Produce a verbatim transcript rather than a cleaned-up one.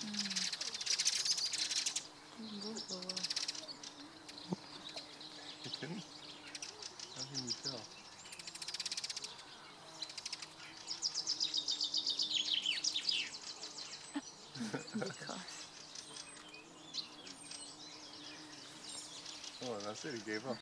Mustafa. Can, how can you tell? Because. Oh, that's it, he gave up.